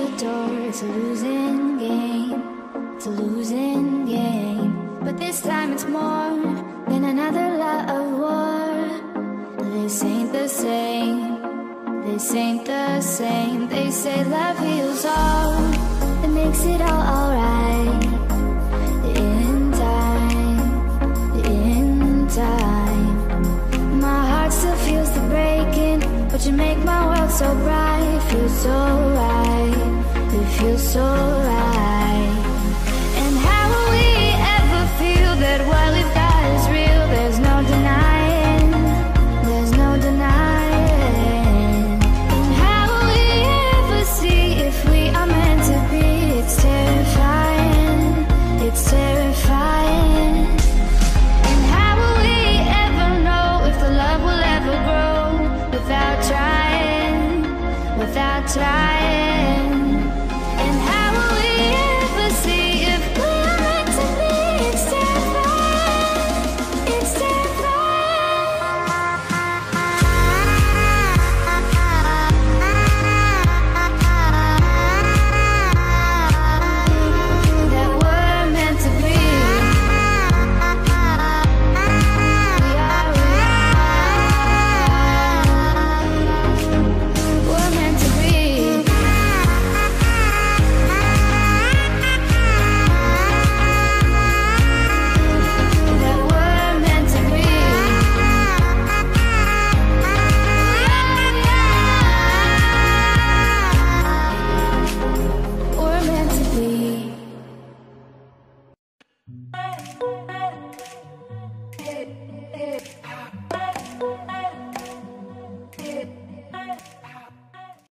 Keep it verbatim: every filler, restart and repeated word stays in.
the door. It's a losing game, it's a losing game. But this time it's more than another lot of war. This ain't the same, this ain't the same. They say love heals all, it makes it all alright. In time, in time. My heart still feels the breaking, but you make my world so bright. It feels so right, it feels so right. And how will we ever feel that what we've got is real? There's no denying, there's no denying. And how will we ever see if we are meant to be? It's terrifying, it's terrifying. And how will we ever know if the love will ever grow without trying, without trying?